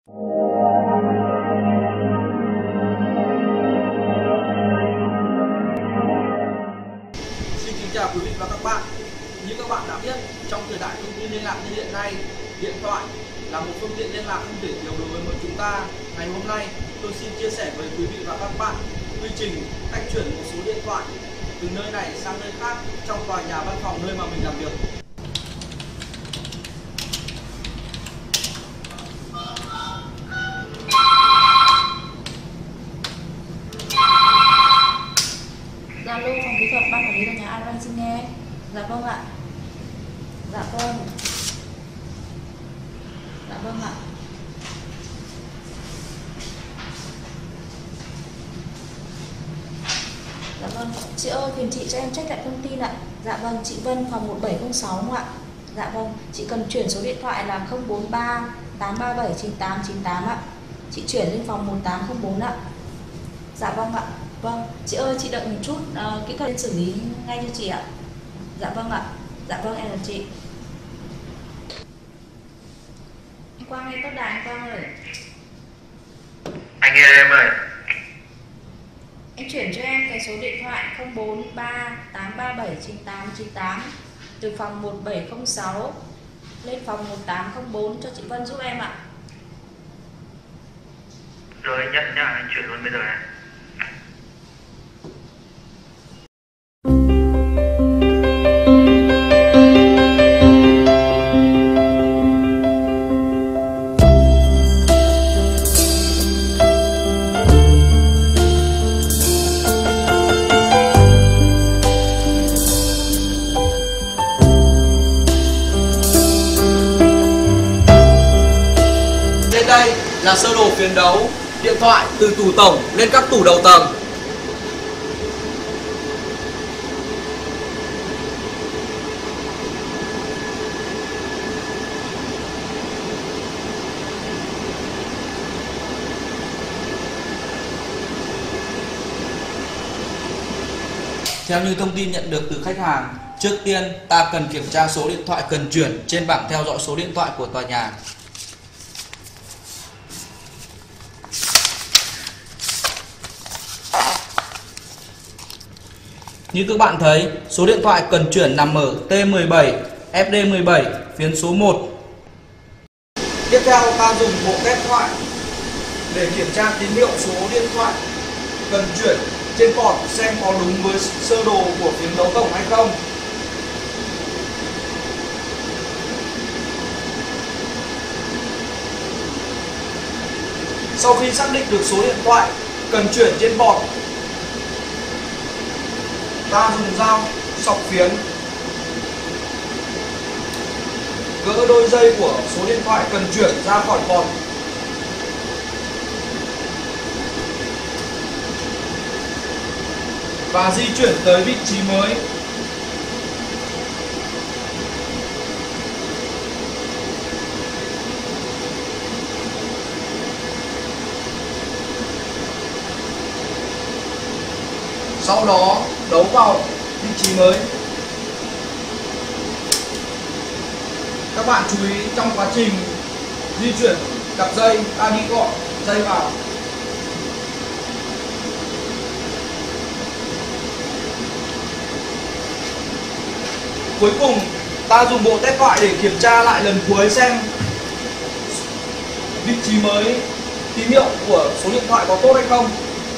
Xin kính chào quý vị và các bạn. Như các bạn đã biết, trong thời đại thông tin liên lạc như hiện nay, điện thoại là một phương tiện liên lạc không thể thiếu đối với mỗi chúng ta. Ngày hôm nay, tôi xin chia sẻ với quý vị và các bạn quy trình cách chuyển một số điện thoại từ nơi này sang nơi khác trong tòa nhà văn phòng nơi mà mình làm việc. Zalo phòng kỹ thuật ban quản lý tòa nhà An Văn xin nghe. Dạ vâng ạ. Dạ vâng. Dạ vâng ạ. Dạ vâng. Chị ơi, phiền chị cho em check lại thông tin ạ. Dạ vâng, chị Vân phòng 1706 không ạ? Dạ vâng, chị cần chuyển số điện thoại là 043 837 9898 ạ. Chị chuyển lên phòng 1804 ạ. Dạ vâng ạ. Vâng, chị ơi, chị đợi một chút, kỹ thuật xử lý ngay cho chị ạ. Dạ vâng ạ. Dạ vâng, em là chị. Anh Quang ơi, tóc đài anh Quang ơi. Anh nghe em ơi. Anh chuyển cho em cái số điện thoại 043 837 9898 từ phòng 1706 lên phòng 1804 cho chị Vân giúp em ạ. Rồi anh nhận nhá, anh chuyển luôn bây giờ này. Trên đây là sơ đồ phiên đấu điện thoại từ tủ tổng lên các tủ đầu tầng. Theo như thông tin nhận được từ khách hàng, trước tiên ta cần kiểm tra số điện thoại cần chuyển trên bảng theo dõi số điện thoại của tòa nhà. Như các bạn thấy, số điện thoại cần chuyển nằm ở T17, FD17, phiên số 1. Tiếp theo ta dùng bộ test thoại để kiểm tra tín hiệu số điện thoại cần chuyển trên port xem có đúng với sơ đồ của phiên đấu tổng hay không. Sau khi xác định được số điện thoại cần chuyển trên port, ta dùng dao sọc phiến gỡ đôi dây của số điện thoại cần chuyển ra khỏi port. Và di chuyển tới vị trí mới. Sau đó đấu vào vị trí mới. Các bạn chú ý trong quá trình di chuyển cặp dây, ta đi gọn dây vào. Cuối cùng ta dùng bộ test thoại để kiểm tra lại lần cuối xem vị trí mới, tín hiệu của số điện thoại có tốt hay không.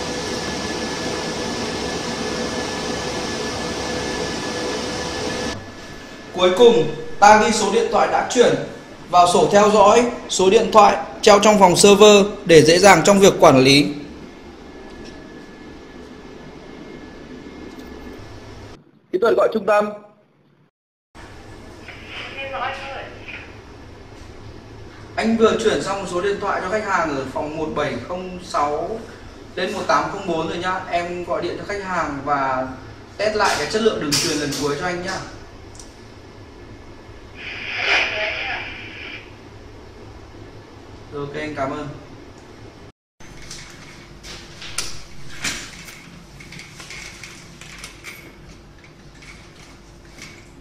Cuối cùng ta ghi số điện thoại đã chuyển vào sổ theo dõi số điện thoại treo trong phòng server để dễ dàng trong việc quản lý. Kỹ thuật gọi trung tâm. Anh vừa chuyển xong một số điện thoại cho khách hàng ở phòng 1706 lên 1804 rồi nhá. Em gọi điện cho khách hàng và test lại cái chất lượng đường truyền lần cuối cho anh nhá. Rồi, ok, anh cảm ơn.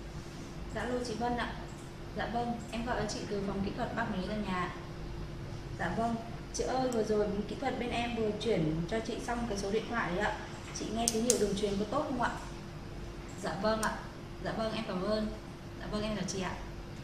Dạ lô chị Vân ạ. Dạ vâng, em gọi cho chị từ phòng kỹ thuật ban quản lý tòa nhà. Dạ vâng, chị ơi vừa rồi kỹ thuật bên em vừa chuyển cho chị xong cái số điện thoại đấy ạ. Chị nghe tín hiệu đường truyền có tốt không ạ? Dạ vâng ạ. Dạ vâng, em cảm ơn. Dạ vâng, em chào chị ạ.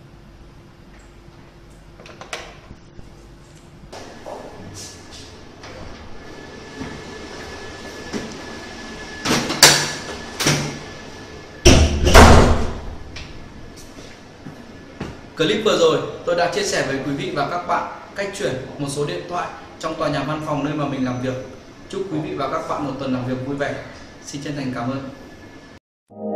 Clip vừa rồi tôi đã chia sẻ với quý vị và các bạn cách chuyển một số điện thoại trong tòa nhà văn phòng nơi mà mình làm việc. Chúc quý vị và các bạn một tuần làm việc vui vẻ. Xin chân thành cảm ơn.